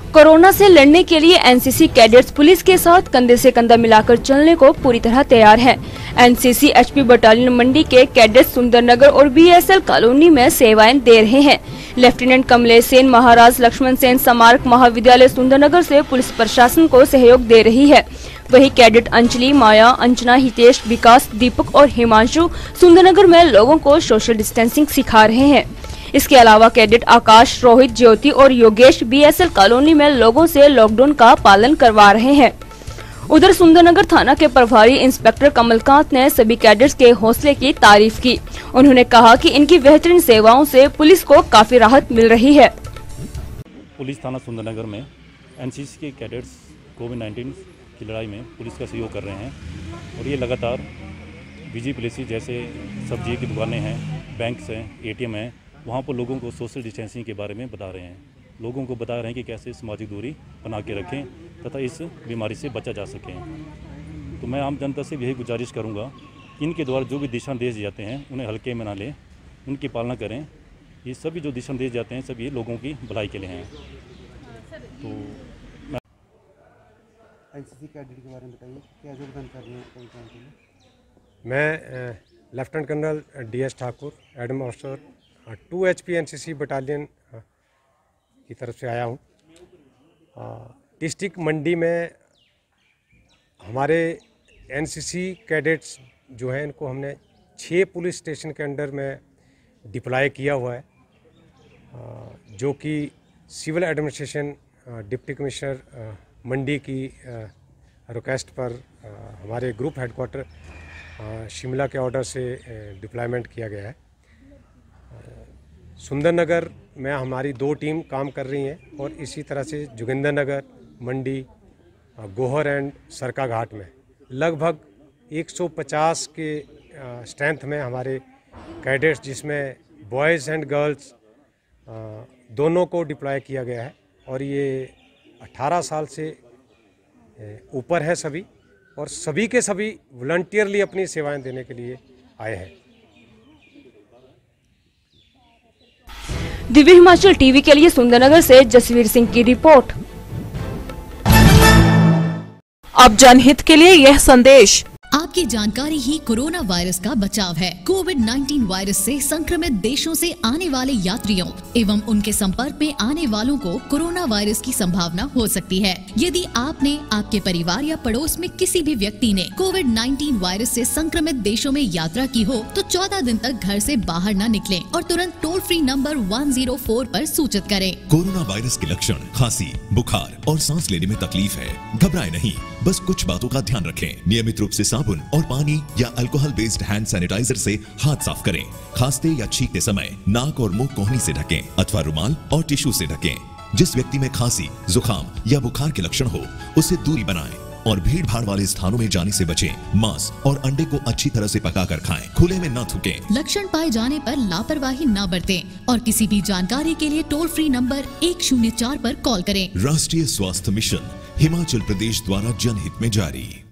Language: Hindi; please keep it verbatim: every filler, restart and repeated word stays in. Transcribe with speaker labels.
Speaker 1: कोरोना से लड़ने के लिए एनसीसी कैडेट्स पुलिस के साथ कंधे से कंधा मिलाकर चलने को पूरी तरह तैयार हैं। एनसीसी एचपी बटालियन मंडी के कैडेट्स सुंदरनगर और बीएसएल कॉलोनी में सेवाएं दे रहे हैं। लेफ्टिनेंट कमलेश सेन महाराज लक्ष्मण सेन स्मारक महाविद्यालय सुंदरनगर से पुलिस प्रशासन को सहयोग दे रही है। वही कैडेट अंजलि, माया, अंजना, हितेश, विकास, दीपक और हिमांशु सुंदरनगर में लोगों को सोशल डिस्टेंसिंग सिखा रहे हैं। इसके अलावा कैडेट आकाश, रोहित, ज्योति और योगेश बीएसएल कॉलोनी में लोगों से लॉकडाउन का पालन करवा रहे हैं। उधर सुंदरनगर थाना के प्रभारी इंस्पेक्टर कमलकांत ने सभी कैडेट्स के हौसले की तारीफ की। उन्होंने कहा कि इनकी बेहतरीन सेवाओं से पुलिस को काफी राहत मिल रही है।
Speaker 2: पुलिस थाना सुंदरनगर में एनसीसी के कैडेट्स कोविड नाइन्टीन की लड़ाई में पुलिस का सहयोग कर रहे हैं और ये लगातार बिजी प्लेसेस जैसे सब्जी की दुकानें हैं, बैंक्स हैं, एटीएम हैं, वहाँ पर लोगों को सोशल डिस्टेंसिंग के बारे में बता रहे हैं। लोगों को बता रहे हैं कि कैसे सामाजिक दूरी बना के रखें तथा इस बीमारी से बचा जा सके। तो मैं आम जनता से यही गुजारिश करूँगा, इनके द्वारा जो भी दिशा निर्देश जाते हैं उन्हें हल्के में ना लें, उनकी पालना करें। ये सभी जो दिशा निर्देश जाते हैं सब ये लोगों की भलाई के लिए हैं। तो मैं
Speaker 3: एनसीसी कैडेट के बारे में बताइए, क्या योगदान कर रहे हैं कोविड नाइन्टीन में?
Speaker 4: मैं lieutenant colonel D S Thakur, adm officer two H P N C C battalion की तरफ से आया हूँ। डिस्ट्रिक्ट मंडी में हमारे एन सी सी कैडेट्स जो हैं इनको हमने छः पुलिस स्टेशन के अंडर में डिप्लॉय किया हुआ है, जो कि civil administration deputy commissioner Mandi की रिक्वेस्ट पर हमारे ग्रुप हेडक्वार्टर शिमला के ऑर्डर से डिप्लॉयमेंट किया गया है। सुंदरनगर में हमारी दो टीम काम कर रही हैं और इसी तरह से जोगिंदरनगर, मंडी, गोहर एंड सरका घाट में लगभग एक सौ पचास के स्ट्रेंथ में हमारे कैडेट्स, जिसमें बॉयज़ एंड गर्ल्स दोनों को डिप्लॉय किया गया है और ये अठारह साल से ऊपर है सभी, और सभी के सभी वॉलंटियरली अपनी सेवाएं देने के लिए आए हैं।
Speaker 1: दिव्य हिमाचल टीवी के लिए सुंदरनगर से जसवीर सिंह की रिपोर्ट।
Speaker 5: अब जनहित के लिए यह संदेश।
Speaker 6: आपकी जानकारी ही कोरोना वायरस का बचाव है। कोविड नाइन्टीन वायरस से संक्रमित देशों से आने वाले यात्रियों एवं उनके संपर्क में आने वालों को कोरोना वायरस की संभावना हो सकती है। यदि आपने, आपके परिवार या पड़ोस में किसी भी व्यक्ति ने कोविड नाइन्टीन वायरस से संक्रमित देशों में यात्रा की हो तो चौदह दिन तक घर से बाहर न निकलें और तुरंत toll free number one zero four पर सूचित करें।
Speaker 7: कोरोना वायरस के लक्षण खांसी, बुखार और सांस लेने में तकलीफ है। घबराए नहीं, बस कुछ बातों का ध्यान रखें। नियमित रूप से साबुन और पानी या अल्कोहल बेस्ड हैंड सैनिटाइजर से हाथ साफ करें। खांसते या छींकते समय नाक और मुंह कोहनी से ढकें अथवा रुमाल और टिश्यू से ढकें। जिस व्यक्ति में खांसी, जुकाम या बुखार के लक्षण हो उससे दूरी बनाएं और भीड़ भाड़ वाले स्थानों में जाने से बचें। मांस और अंडे को अच्छी तरह से पकाकर खाएं, खुले में न थूकें।
Speaker 6: लक्षण पाए जाने पर लापरवाही न बरतें और किसी भी जानकारी के लिए टोल फ्री नंबर एक शून्य चार पर कॉल करें।
Speaker 7: राष्ट्रीय स्वास्थ्य मिशन हिमाचल प्रदेश द्वारा जनहित में जारी।